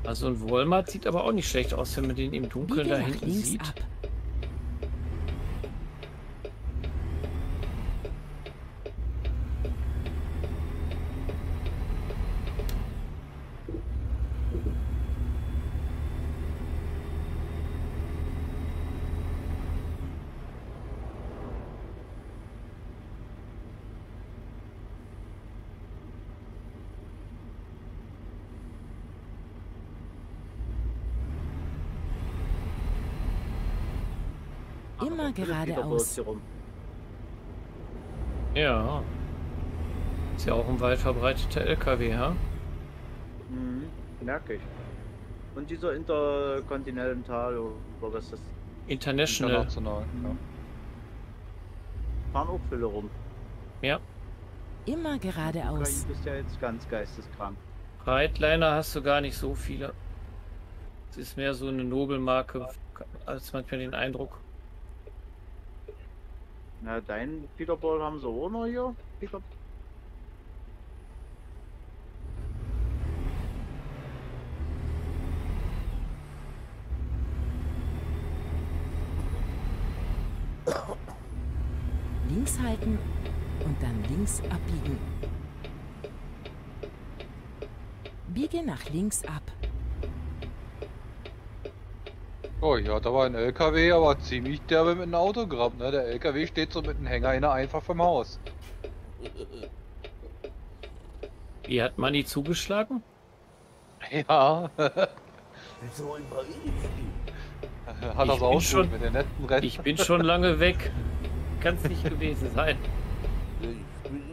Also ein Walmart sieht aber auch nicht schlecht aus, wenn man den im Dunkeln Biege da nach hinten links sieht. ab. Immer geradeaus. Ja. Ist ja auch ein weit verbreiteter LKW, ja? Mhm, merke ich. Und dieser Intercontinental oder was ist das? International. International. Ja. Fahren auch viele rum. Ja. Immer Du geradeaus. bist ja jetzt ganz geisteskrank. Freightliner hast du gar nicht so viele. Es ist mehr so eine Nobelmarke, als manchmal den Eindruck. Na, dein Peterball haben sie auch noch hier. Peter Links halten und dann links abbiegen. Biege nach links ab. Oh ja, da war ein LKW, aber ziemlich derbe mit einem Auto gerammt, ne? Der LKW steht so mit einem Hänger in der einfach vom Haus. Wie hat Manni zugeschlagen? Ja, So in Paris. hat das bin auch schon- schon mit den netten Rennen. Ich bin schon lange weg. Kann es nicht gewesen sein. Ich bin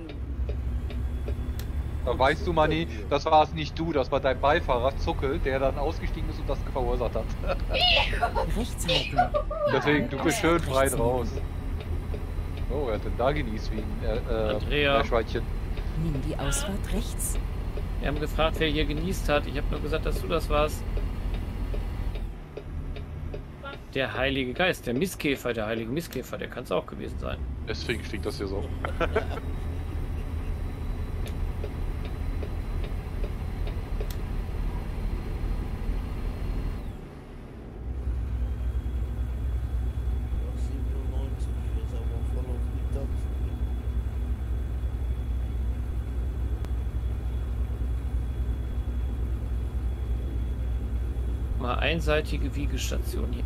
Da weißt du, Manni, das war es nicht du, das war dein Beifahrer Zuckel, der dann ausgestiegen ist und das verursacht hat. Rechts halten. Deswegen, du bist schön frei Rechts draus. nehmen. Oh, wer hat denn da genießt wie ein Andrea. Meerschweinchen? Nimm die Ausfahrt rechts. Wir haben gefragt, wer hier genießt hat. Ich habe nur gesagt, dass du das warst. Der Heilige Geist, der Mistkäfer, der heilige Mistkäfer, der kann es auch gewesen sein. Deswegen stinkt das hier so. ja, 97, jetzt aber voll auf die Taxe. Mal einseitige Wiegestation hier.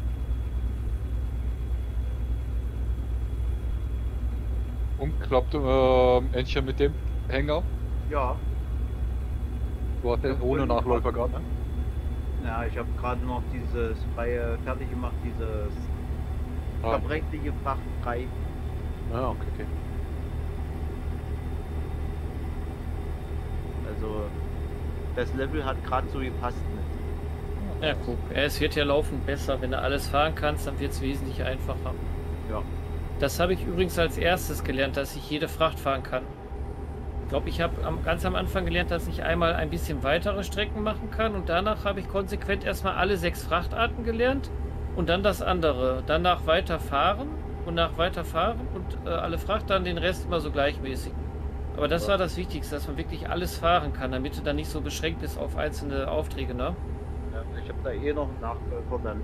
Umklappt Entchen mit dem Hänger. Ja, Du hast den ohne Nachläufer gehabt, ne? ja, ich habe gerade noch dieses freie fertig gemacht, dieses verbrechliche Fracht frei. Ah, okay, okay. Also das Level hat gerade so gepasst mit. Ja, guck. Es wird ja laufend besser. Wenn du alles fahren kannst, dann wird es wesentlich einfacher. Ja. Das habe ich übrigens als erstes gelernt, dass ich jede Fracht fahren kann. Ich glaube, ich habe ganz am Anfang gelernt, dass ich einmal ein bisschen weitere Strecken machen kann und danach habe ich konsequent erstmal alle 6 Frachtarten gelernt und dann das andere. Danach weiterfahren und nach weiterfahren und alle Fracht, dann den Rest immer so gleichmäßig. Aber das war das Wichtigste, dass man wirklich alles fahren kann, damit du dann nicht so beschränkt bist auf einzelne Aufträge, ne? Ja, ich habe da eh noch einen Nachfolger dann.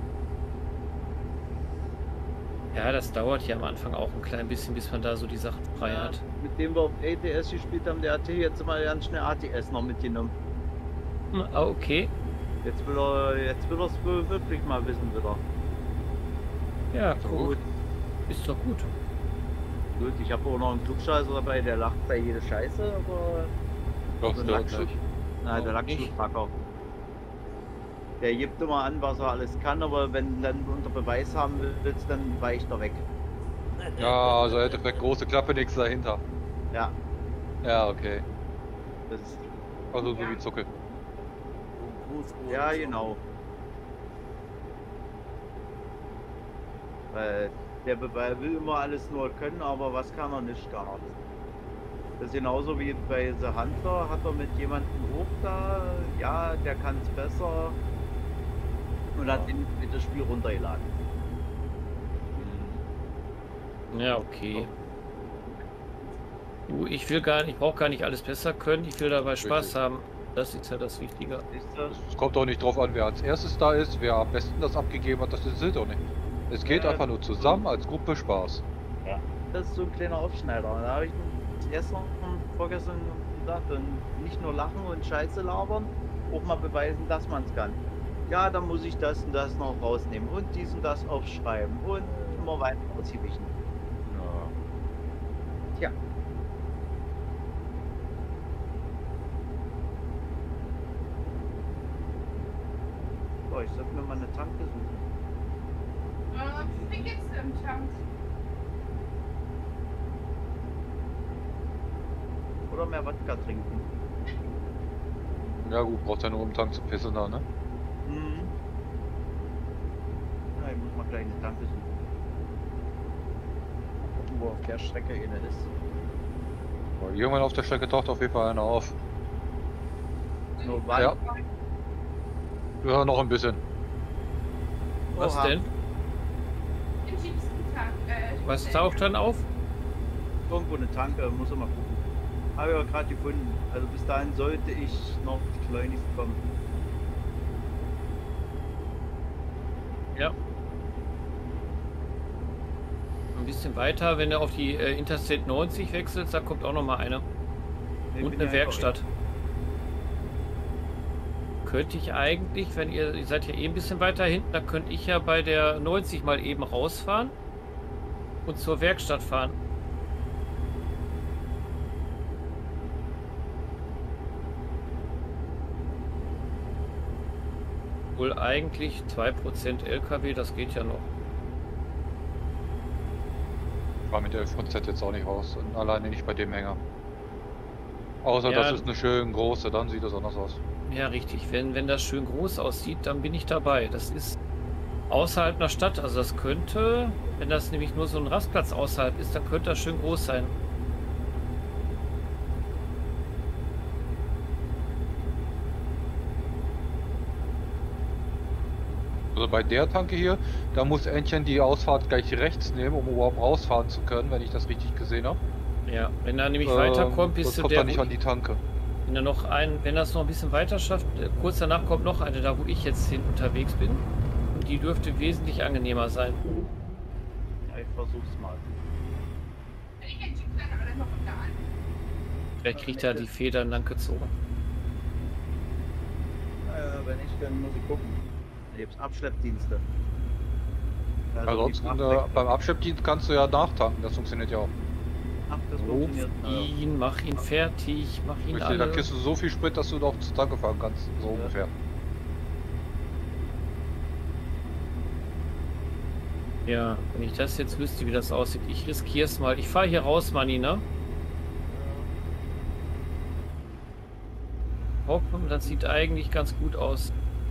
Ja, das dauert ja am Anfang auch ein klein bisschen, bis man da so die Sachen frei Ja, hat. mit dem wir auf ATS gespielt haben, der hat hier jetzt mal ganz schnell ATS noch mitgenommen. Ah, okay. Jetzt will er es wohl wirklich mal wissen wieder. Ja, So gut. gut. Ist doch gut. Gut, ich habe auch noch einen Klugscheißer dabei, der lacht bei jeder Scheiße, aber Das so ein gehört Lackschuh- nicht. Nein, der Warum nicht? Lackschuhtracker. Der gibt immer an, was er alles kann, aber wenn du dann unter Beweis haben willst, dann weicht er weg. Ja, also hätte vielleicht große Klappe, nichts dahinter. Ja, Ja, okay. das ist, Also so wie Zuckel. ja genau. Weil der will immer alles nur können, aber was kann er nicht gar nicht. Das ist genauso wie bei The Hunter, hat er mit jemandem hoch da, ja, der kann es besser und hat ihn mit das Spiel runtergeladen. Ja, okay. Du, ich brauche gar nicht alles besser können, ich will dabei Spaß Richtig. haben. Das ist ja das Wichtige. Siehst du? Es kommt doch nicht drauf an, wer als erstes da ist, wer am besten das abgegeben hat, das ist doch nicht. Es geht Ja, einfach nur zusammen als Gruppe Spaß. Das ist so ein kleiner Aufschneider. Da habe ich gestern und vorgestern gesagt, und nicht nur lachen und Scheiße labern, auch mal beweisen, dass man es kann. Ja, dann muss ich das und das noch rausnehmen und dies und das aufschreiben und immer weiter ausgewichen. Ja. Tja. So, ich sollte mir mal eine Tanke suchen. Wie geht's dir im Tank? Oder mehr Wodka trinken. Ja gut, braucht ja nur im Tank zu pissen da, ne? Mhm. Ja, ich muss mal gleich eine Tanke suchen. Gucken, wo auf der Strecke eine ist. Weil irgendwann auf der Strecke taucht auf jeden Fall einer auf. Nur wann? Ja. Ja, noch ein bisschen. Was Oha. denn? Im tiefsten Tank. Was taucht dann auf? Irgendwo eine Tanke, muss ich mal gucken. Habe ich aber gerade gefunden. Also bis dahin sollte ich noch schleunigst kommen. Ja. Ein bisschen weiter, wenn du auf die Interstate 90 wechselst, da kommt auch noch mal eine. Nee, Und bin eine ja Werkstatt. Könnte ich eigentlich, wenn ihr seid ja eh ein bisschen weiter hinten, da könnte ich ja bei der 90 mal eben rausfahren und zur Werkstatt fahren. Wohl eigentlich 2% LKW, das geht ja noch. War mit 11% jetzt auch nicht raus. Und alleine nicht bei dem Hänger. Außer Ja. das ist eine schön große, dann sieht das anders aus. Ja, richtig. Wenn das schön groß aussieht, dann bin ich dabei. Das ist außerhalb einer Stadt. Also das könnte, wenn das nämlich nur so ein Rastplatz außerhalb ist, dann könnte das schön groß sein. Also bei der Tanke hier, da muss Entchen die Ausfahrt gleich rechts nehmen, um überhaupt rausfahren zu können, wenn ich das richtig gesehen habe. Ja, wenn er nämlich weiterkommt, bis das zu kommt der, dann nicht an die Tanke. wenn er noch wenn das noch ein bisschen weiter schafft, kurz danach kommt noch eine, da wo ich jetzt hin unterwegs bin. Und die dürfte wesentlich angenehmer sein. Ja, ich versuch's mal. Vielleicht kriegt er die Federn dann gezogen. Wenn nicht, dann muss ich gucken. Da gibt's Abschleppdienste. Also Ansonsten die Fracht beim Abschleppdienst kannst du ja nachtanken, das funktioniert ja auch. Ach, das Ruf funktioniert. ihn, mach ihn fertig, mach ihn Richtig, dann alle. kriegst du so viel Sprit, dass du doch zur Tanke fahren kannst, so Ja. ungefähr. Ja, wenn ich das jetzt wüsste, wie das aussieht. Ich riskiere es mal. Ich fahre hier raus, Manni, ne? Hoffen, das sieht eigentlich ganz gut aus.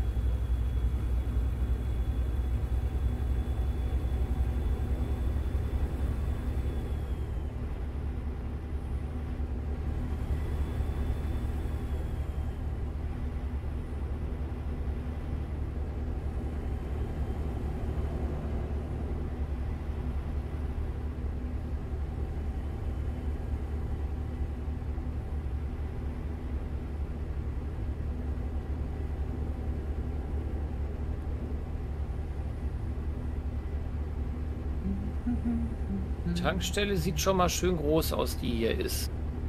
Die Tankstelle sieht schon mal schön groß aus, die hier ist.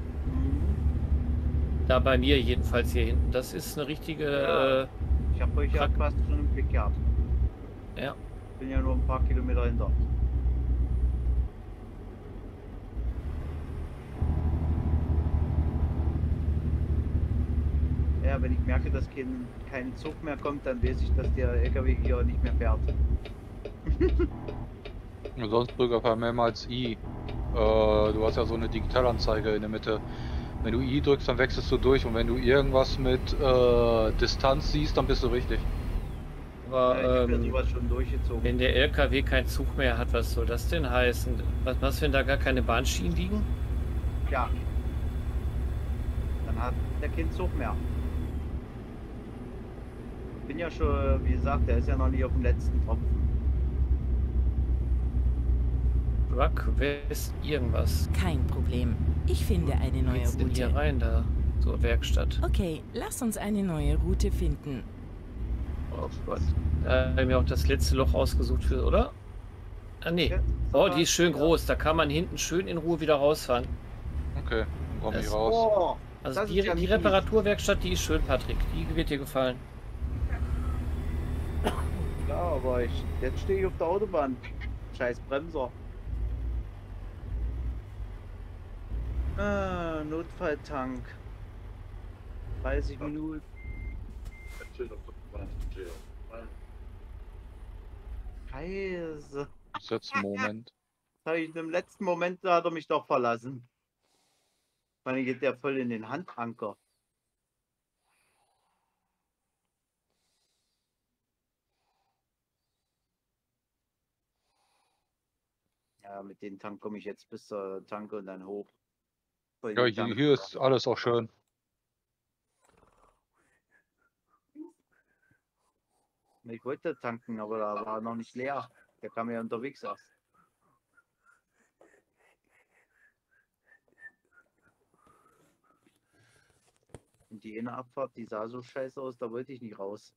Da bei mir jedenfalls hier hinten. Das ist eine richtige... Ja. Ich habe euch ja fast schon im Blick gehabt. Ja. Bin ja nur ein paar Kilometer hinter. Ja, wenn ich merke, dass kein Zug mehr kommt, dann weiß ich, dass der LKW hier nicht mehr fährt. Und sonst drück einfach mehrmals I. Du hast ja so eine Digitalanzeige in der Mitte. Wenn du I drückst, dann wechselst du durch und wenn du irgendwas mit Distanz siehst, dann bist du richtig. Aber Ich habe ja sowas schon durchgezogen. wenn der LKW keinen Zug mehr hat, was soll das denn heißen? Was, wenn da gar keine Bahnschienen liegen? Ja. Dann hat der keinen Zug mehr. Bin ja schon, wie gesagt, der ist ja noch nicht auf dem letzten Tropfen. Truck West irgendwas. Kein Problem. Ich finde eine Wo neue geht's denn hier Route. rein da? zur Werkstatt. Okay, lass uns eine neue Route finden. Oh Gott. Da haben wir auch das letzte Loch ausgesucht für, oder? Ah, nee. Oh, die ist schön groß. Da kann man hinten schön in Ruhe wieder rausfahren. Okay, dann komm ich Das- raus. Oh, Also das die, ist ja die mies. Reparaturwerkstatt, die ist schön, Patrick. Die wird dir gefallen. Ja, aber jetzt stehe ich auf der Autobahn. Scheiß Bremser. Notfalltank. 30 Minuten. Scheiße. Jetzt einen Moment. Das hab ich im letzten Moment, da hat er mich doch verlassen. Dann geht der voll in den Handanker. Ja, mit dem Tank komme ich jetzt bis zur Tanke und dann hoch. Voll Ja, die Tanke. hier ist alles auch schön. Ich wollte tanken, aber da war noch nicht leer. Der kam ja unterwegs erst. Und die eine Abfahrt, die sah so scheiße aus, da wollte ich nicht raus.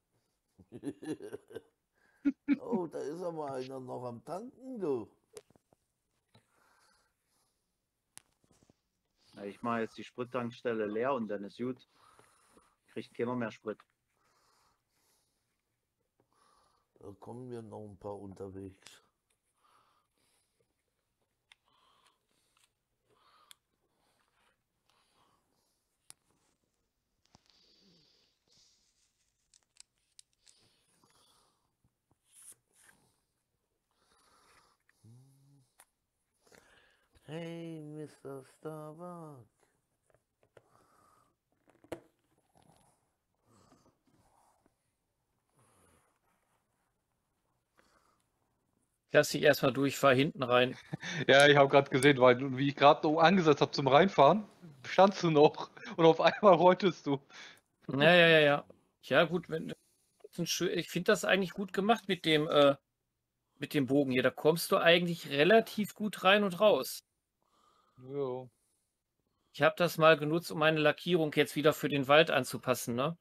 Oh, da ist aber einer noch am Tanken, du. Ja, ich mache jetzt die Sprittankstelle leer und dann ist gut. Kriegt keiner mehr Sprit. Da kommen wir noch ein paar unterwegs. Hey, Mr. Starbuck. Lass dich erstmal durch, fahr hinten rein. Ja, ich habe gerade gesehen, weil wie ich gerade so angesetzt habe zum Reinfahren, standst du noch und auf einmal rolltest du. Ja. Ja, gut, wenn ich finde das eigentlich gut gemacht mit dem Bogen hier. Da kommst du eigentlich relativ gut rein und raus. Ja. Ich habe das mal genutzt, um meine Lackierung jetzt wieder für den Wald anzupassen, ne?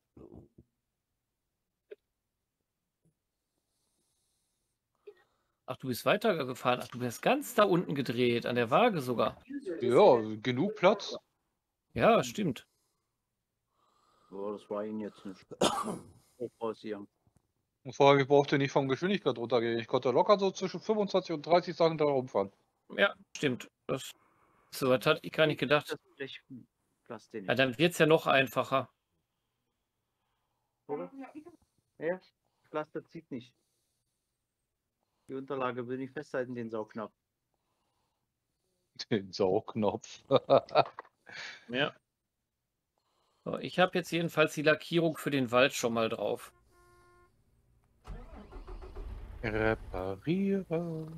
Ach, du bist weitergefahren. Ach, du bist ganz da unten gedreht, an der Waage sogar. Ja, genug Platz. Ja, stimmt. Oh, das war ihn jetzt nicht. Hoch raus hier. Und vor allem, ich brauchte nicht von Geschwindigkeit runtergehen. Ich konnte locker so zwischen 25 und 30 Sachen da rumfahren. Ja, stimmt. So was hatte ich gar nicht gedacht. Das Blech, lass den Ja, nicht. dann wird es ja noch einfacher. Oder? Ja, Pflaster zieht nicht. Die Unterlage will nicht festhalten, den Saugnapf. Den Saugnapf. Ja. So, ich habe jetzt jedenfalls die Lackierung für den Wald schon mal drauf. Repariere.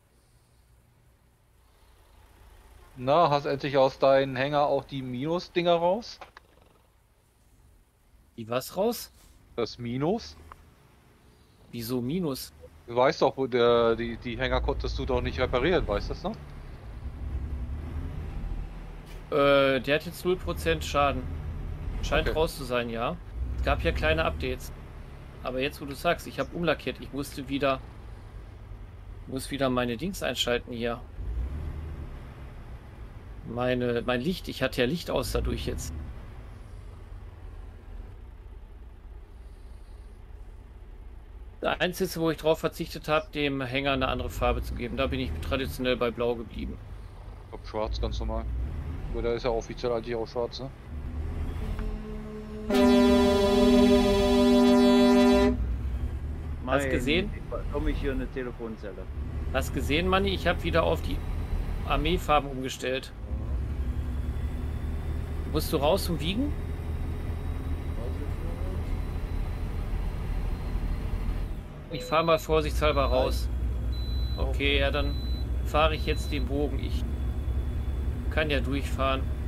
Na, hast endlich aus deinen Hänger auch die Minus-Dinger raus? Die was raus? Das Minus? Wieso Minus? Du weißt doch, wo die Hänger konntest du doch nicht reparieren, weißt du das noch? Der hat jetzt 0% Schaden. Scheint Okay. raus zu sein, ja. Es gab ja kleine Updates. Aber jetzt, wo du sagst, ich habe umlackiert. Ich muss wieder meine Dings einschalten hier. Mein Licht. Ich hatte ja Licht aus dadurch jetzt. Das Einzige, wo ich drauf verzichtet habe, dem Hänger eine andere Farbe zu geben. Da bin ich traditionell bei Blau geblieben. Ich glaub, schwarz, ganz normal. Aber da ist ja offiziell eigentlich auch schwarz, ne? Hast gesehen? Komme ich hier eine Telefonzelle. Hast gesehen, Manni? Ich habe wieder auf die Armeefarben umgestellt. Musst du raus zum Wiegen? Ich fahre mal vorsichtshalber raus. Okay, ja, dann fahre ich jetzt den Bogen. Ich kann ja durchfahren.